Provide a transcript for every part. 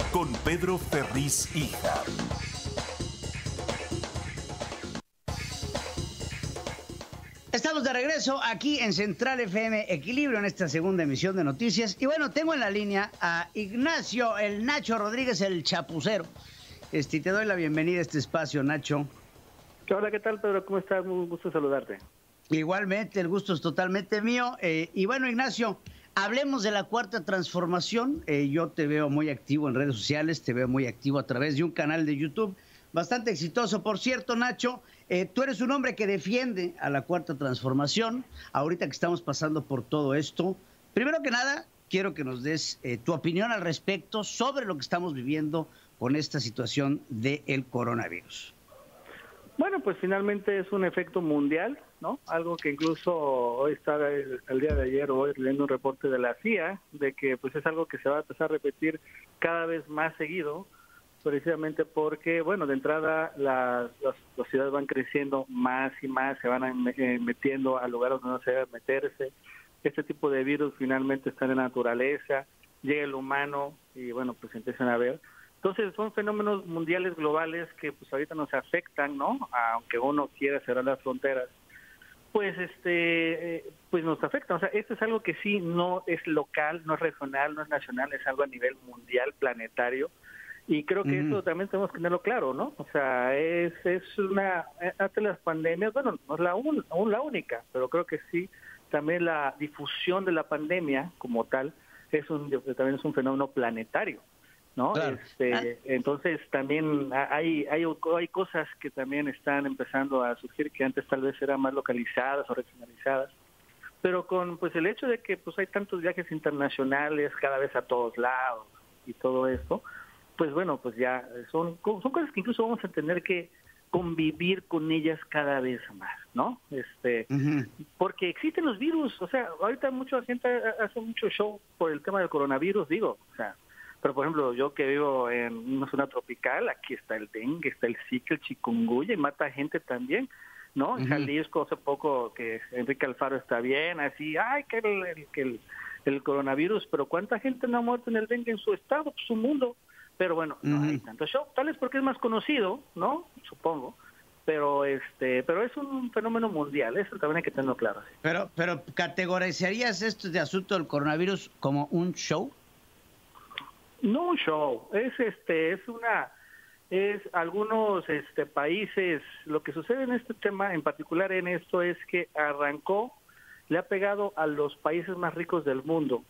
con Pedro Ferriz Hija. Estamos de regreso aquí en Central FM Equilibrio en esta segunda emisión de noticias. Y bueno, tengo en la línea a Ignacio, el Nacho Rodríguez, el chapucero. Te doy la bienvenida a este espacio, Nacho. Hola, ¿qué tal, Pedro? ¿Cómo estás? Muy gusto saludarte. Igualmente, el gusto es totalmente mío. Y bueno, Ignacio, hablemos de la cuarta transformación. Yo te veo muy activo en redes sociales, te veo muy activo a través de un canal de YouTube bastante exitoso. Por cierto, Nacho, tú eres un hombre que defiende a la cuarta transformación. Ahorita que estamos pasando por todo esto, primero que nada, quiero que nos des tu opinión al respecto sobre lo que estamos viviendo con esta situación del coronavirus. Bueno, pues finalmente es un efecto mundial, ¿no? Algo que incluso hoy estaba el día de ayer, hoy leyendo un reporte de la CIA, de que pues es algo que se va a empezar a repetir cada vez más seguido, precisamente porque, bueno, de entrada las ciudades van creciendo más y más, se van metiendo a lugares donde no se debe meterse. Este tipo de virus finalmente está en la naturaleza, llega el humano y, bueno, pues empiezan a ver. Entonces son fenómenos mundiales globales que pues ahorita nos afectan, ¿no? Aunque uno quiera cerrar las fronteras, pues pues nos afecta. O sea, esto es algo que sí no es local, no es regional, no es nacional, es algo a nivel mundial, planetario. Y creo que eso también tenemos que tenerlo claro, ¿no? O sea, es una, hasta las pandemias, bueno, no es aún la única, pero creo que sí, también la difusión de la pandemia como tal también es un fenómeno planetario, ¿no? Claro. Entonces también hay cosas que también están empezando a surgir que antes tal vez eran más localizadas o regionalizadas, pero con pues el hecho de que pues hay tantos viajes internacionales cada vez a todos lados y todo esto, pues bueno, pues ya son cosas que incluso vamos a tener que convivir con ellas cada vez más, ¿no? Porque existen los virus, o sea, ahorita mucha gente hace mucho show por el tema del coronavirus, digo, o sea, pero por ejemplo, yo que vivo en una zona tropical, aquí está el dengue, está el zika, el chikungunya y mata gente también, ¿no? En Jalisco hace poco que Enrique Alfaro está bien, así, ay, que el coronavirus, pero ¿cuánta gente no ha muerto en el dengue en su estado, su mundo? Pero bueno, no hay tanto show, tal vez porque es más conocido, ¿no? Supongo, pero es un fenómeno mundial, eso también hay que tenerlo claro. ¿Sí? Pero ¿categorizarías esto de asunto del coronavirus como un show? No un show, es algunos países, lo que sucede en este tema, en particular en esto, es que le ha pegado a los países más ricos del mundo,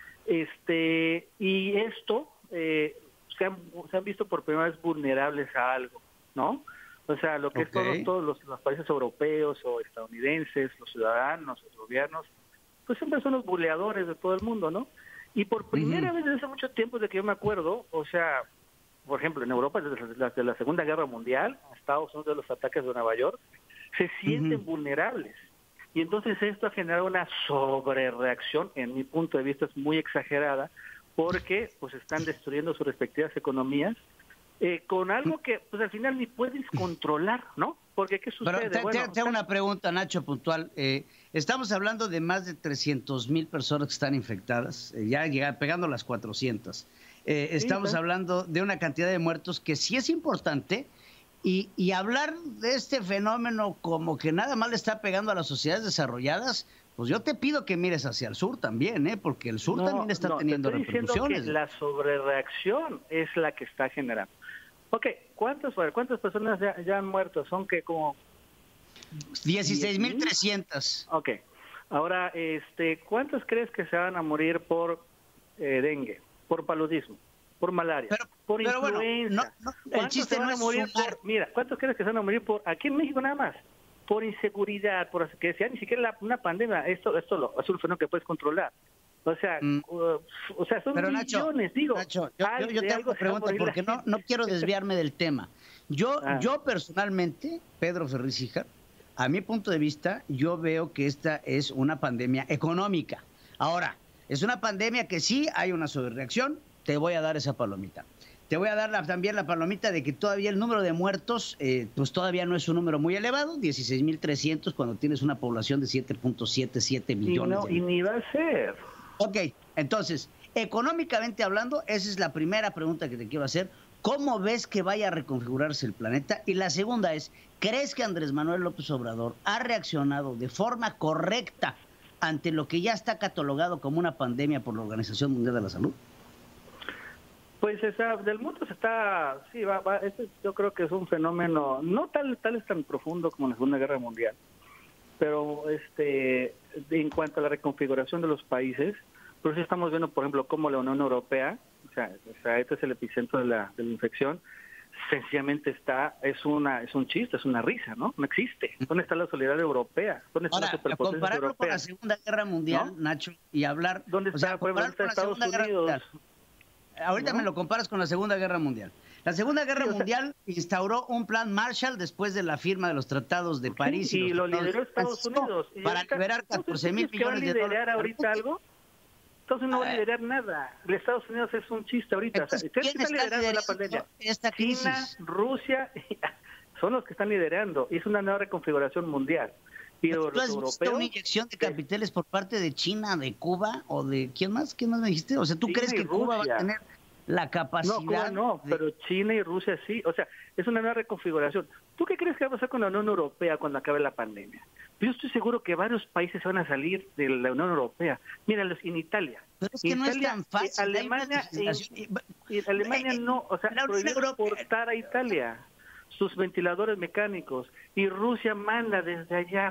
y esto se han visto por primera vez vulnerables a algo, ¿no? O sea, lo que es todos los países europeos o estadounidenses, los ciudadanos, los gobiernos, pues siempre son los buleadores de todo el mundo, ¿no? Y por primera vez desde hace mucho tiempo, de que yo me acuerdo, o sea, por ejemplo, en Europa, desde la Segunda Guerra Mundial, Estados Unidos, de los ataques de Nueva York, se sienten vulnerables. Y entonces esto ha generado una sobrereacción, en mi punto de vista es muy exagerada, porque pues están destruyendo sus respectivas economías con algo que pues al final ni puedes controlar, ¿no? Porque ¿qué sucede? Pero te hago una pregunta, Nacho, puntual. Estamos hablando de más de 300,000 personas que están infectadas, pegando las 400. Estamos hablando de una cantidad de muertos que sí es importante, y hablar de este fenómeno como que nada más le está pegando a las sociedades desarrolladas, pues yo te pido que mires hacia el sur también, porque el sur también está teniendo repercusiones. Que la sobrereacción es la que está generando. Ok, ¿cuántas personas ya han muerto? Son que como 16,300. Ok, ahora, ¿cuántos crees que se van a morir por dengue, por paludismo, por malaria, por influenza? Bueno, el chiste no es sumar. Mira, ¿cuántos crees que se van a morir aquí en México nada más? Por inseguridad, por que sea ni siquiera una pandemia, esto es un fenómeno que puedes controlar. O sea, son millones, digo. Nacho, yo te hago una pregunta porque no quiero desviarme del tema. Yo personalmente, Pedro Ferriz Hija, a mi punto de vista, yo veo que esta es una pandemia económica. Ahora, es una pandemia que sí hay una sobrereacción, te voy a dar esa palomita. Te voy a dar también la palomita de que todavía el número de muertos, pues todavía no es un número muy elevado, 16,300 cuando tienes una población de 7.77 millones. Y ni va a ser. Ok, entonces, Económicamente hablando, esa es la primera pregunta que te quiero hacer. ¿Cómo ves que vaya a reconfigurarse el planeta? Y la segunda es, ¿crees que Andrés Manuel López Obrador ha reaccionado de forma correcta ante lo que ya está catalogado como una pandemia por la Organización Mundial de la Salud? Pues del mundo se está, sí, yo creo que es un fenómeno, no tal es tan profundo como la Segunda Guerra Mundial, pero en cuanto a la reconfiguración de los países, por eso estamos viendo, por ejemplo, cómo la Unión Europea, o sea, este es el epicentro de la infección, sencillamente es un chiste, es una risa, ¿no? No existe. ¿Dónde está la solidaridad europea? ¿Dónde está la superpotencia compararlo europea? con la Segunda Guerra Mundial, ¿no? Nacho, y hablar... ¿Dónde está, por ejemplo, Estados Unidos? Ahorita me lo comparas con la Segunda Guerra Mundial. La Segunda Guerra Mundial instauró un plan Marshall después de la firma de los tratados de París. Y lo lideró Estados Unidos. Para liberar 14,000 millones de dólares. ¿Va a liderar ahorita algo? Entonces no va a liderar nada. Estados Unidos es un chiste ahorita. Entonces, ¿quién está liderando la pandemia? Esta crisis? China, Rusia, son los que están liderando. Es una nueva reconfiguración mundial. Y ¿Tú los has europeos, visto una inyección de capitales por parte de China, de Cuba o de quién más? ¿Quién más me dijiste? O sea, ¿tú China crees que Cuba va a tener la capacidad? No, Cuba no, pero China y Rusia sí. O sea, es una nueva reconfiguración. ¿Tú qué crees que va a pasar con la Unión Europea cuando acabe la pandemia? Yo estoy seguro que varios países van a salir de la Unión Europea. Míralos, en Italia. Pero es que Italia, no es tan fácil. Alemania no, o sea, prohibió exportar a Italia sus ventiladores mecánicos. Y Rusia manda desde allá.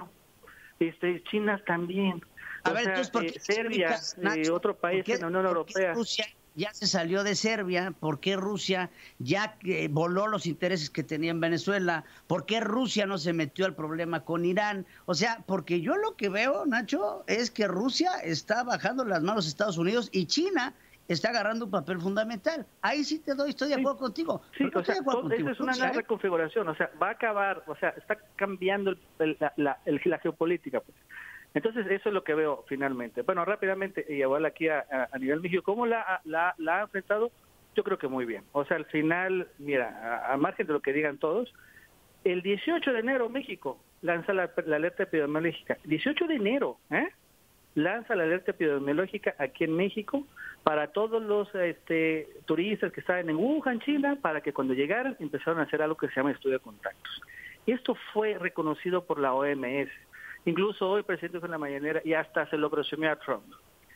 China también. A ver, entonces, ¿por qué Serbia, otro país en la Unión Europea. Rusia ya se salió de Serbia? ¿Por qué Rusia ya voló los intereses que tenía en Venezuela? ¿Por qué Rusia no se metió al problema con Irán? O sea, porque yo lo que veo, Nacho, es que Rusia está bajando las manos a Estados Unidos y China está agarrando un papel fundamental. Ahí sí estoy de acuerdo contigo. Sí, o sea, esa es una nueva reconfiguración, o sea, va a acabar, o sea, está cambiando la geopolítica, pues. Entonces, eso es lo que veo finalmente. Bueno, rápidamente, y igual aquí a nivel México, ¿cómo la ha enfrentado? Yo creo que muy bien. O sea, al final, mira, a margen de lo que digan todos, el 18 de enero México lanza la alerta epidemiológica. 18 de enero, lanza la alerta epidemiológica aquí en México para todos los turistas que estaban en Wuhan, China, para que cuando llegaran empezaron a hacer algo que se llama estudio de contactos. Esto fue reconocido por la OMS. Incluso hoy el presidente fue en la mañanera y hasta se lo presumió a Trump.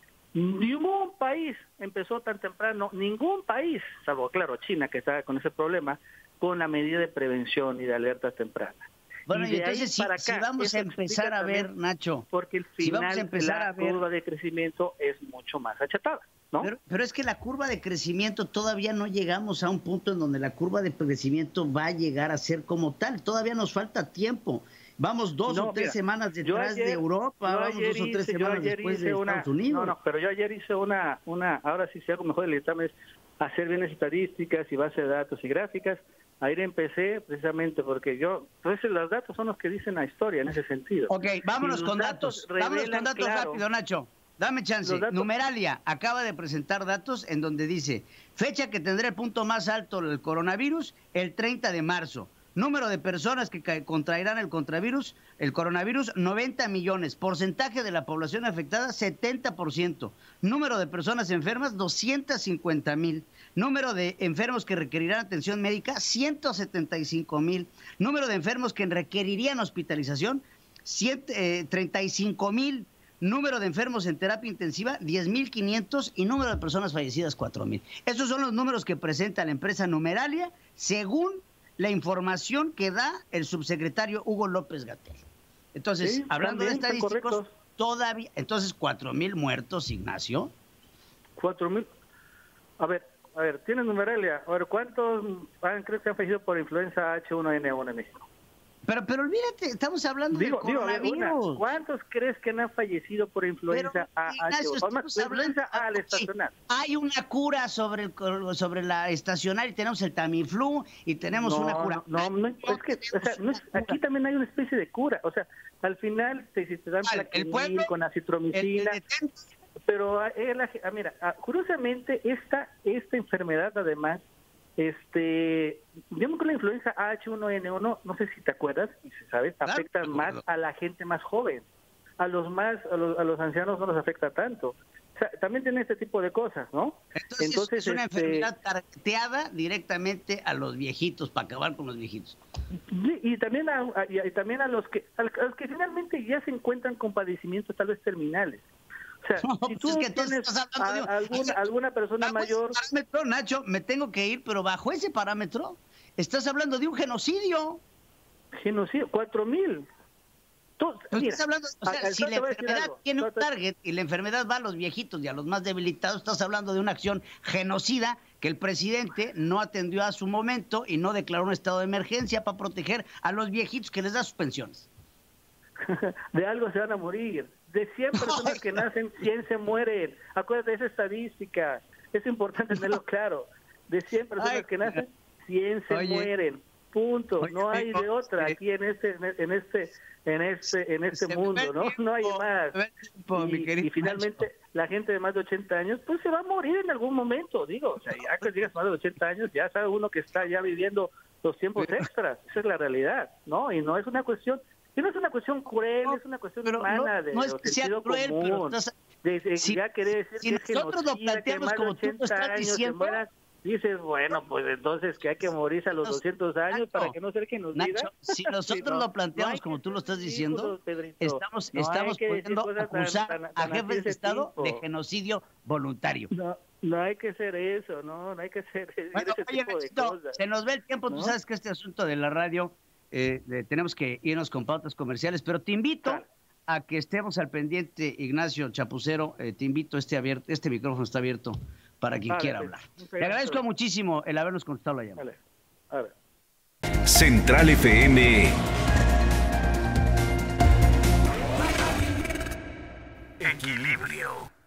Ningún país empezó tan temprano, ningún país, salvo claro China que está con ese problema, con la medida de prevención y de alerta temprana. Bueno, y entonces si vamos a empezar a ver, Nacho, porque el final la curva de crecimiento es mucho más achatada, ¿no? Pero es que la curva de crecimiento todavía no llegamos a un punto en donde la curva de crecimiento va a llegar a ser como tal, todavía nos falta tiempo. Vamos 2 o 3 semanas detrás de Europa, vamos 2 o 3 semanas después de Estados Unidos. No, pero yo ayer hice una ahora sí, si algo mejor el examen es hacer bien las estadísticas y base de datos y gráficas. Ayer empecé precisamente porque entonces los datos son los que dicen la historia en ese sentido. Ok, vámonos con datos. Vámonos con datos rápido, Nacho. Dame chance. Numeralia acaba de presentar datos en donde dice, fecha que tendrá el punto más alto del coronavirus, el 30 de marzo. Número de personas que contraerán el coronavirus, 90 millones. Porcentaje de la población afectada, 70%. Número de personas enfermas, 250,000. Número de enfermos que requerirán atención médica, 175,000. Número de enfermos que requerirían hospitalización, 35,000. Número de enfermos en terapia intensiva, 10,500. Y número de personas fallecidas, 4,000. Esos son los números que presenta la empresa Numeralia, según la información que da el subsecretario Hugo López-Gatell. Entonces, sí, hablando de estadísticos, todavía, entonces 4,000 muertos, Ignacio. 4,000. A ver, ¿tienes Numeralia? A ver, ¿cuántos crees que han fallecido por influenza H1N1 en México? Pero olvídate, estamos hablando del coronavirus. ¿Cuántos crees que han fallecido por influenza H1N1? Influenza A, la estacional. Hay una cura sobre la estacional y tenemos el Tamiflu y tenemos una cura. Es que aquí también hay una especie de cura. O sea, al final si te dan plaquenil con acitromicina. Pero mira, curiosamente esta enfermedad además, digamos que la influenza H1N1, no sé si te acuerdas y si sabes, afecta más a la gente más joven. A los ancianos no los afecta tanto. sea, también tiene este tipo de cosas, ¿no? Entonces es una enfermedad targeteada directamente a los viejitos, para acabar con los viejitos. Sí, y también a los que finalmente ya se encuentran con padecimientos tal vez terminales. O sea, No, si pues tú es que tienes alguna persona mayor... Parámetro, Nacho, me tengo que ir, pero bajo ese parámetro estás hablando de un genocidio. Genocidio, 4,000. Estás hablando, o sea, si la enfermedad tiene un target y la enfermedad va a los viejitos y a los más debilitados, estás hablando de una acción genocida que el presidente no atendió a su momento y no declaró un estado de emergencia para proteger a los viejitos que les da sus pensiones. De algo se van a morir. De 100 personas que nacen, 100 se mueren. Acuérdate de esa estadística. Es importante tenerlo claro. De 100 personas que nacen, 100 se mueren. Punto. No hay de otra aquí en este mundo, ¿no? No hay más. Y finalmente la gente de más de 80 años pues se va a morir en algún momento, digo, o sea, ya que llegas más de 80 años ya sabe uno que está ya viviendo los tiempos extras, esa es la realidad, ¿no? Y no es una cuestión cruel, es una cuestión humana, no es que sea cruel, común, pero ya querer decir si que nosotros lo planteamos como tú lo estás diciendo, dices, bueno, pues entonces que hay que morirse a los 200 años, Nacho, para que no sea que nos diga. Nacho, si nosotros lo planteamos como tú lo estás diciendo, estamos pudiendo acusar a jefes de Estado de genocidio voluntario. No hay que hacer eso, no hay que hacer ese tipo de cosas. Se nos ve el tiempo, tú sabes que este asunto de la radio tenemos que irnos con pautas comerciales, pero te invito a que estemos al pendiente, Ignacio Chapucero, te invito, este micrófono está abierto para quien quiera hablar. Le agradezco muchísimo el habernos contestado la llamada. Central FM. Equilibrio.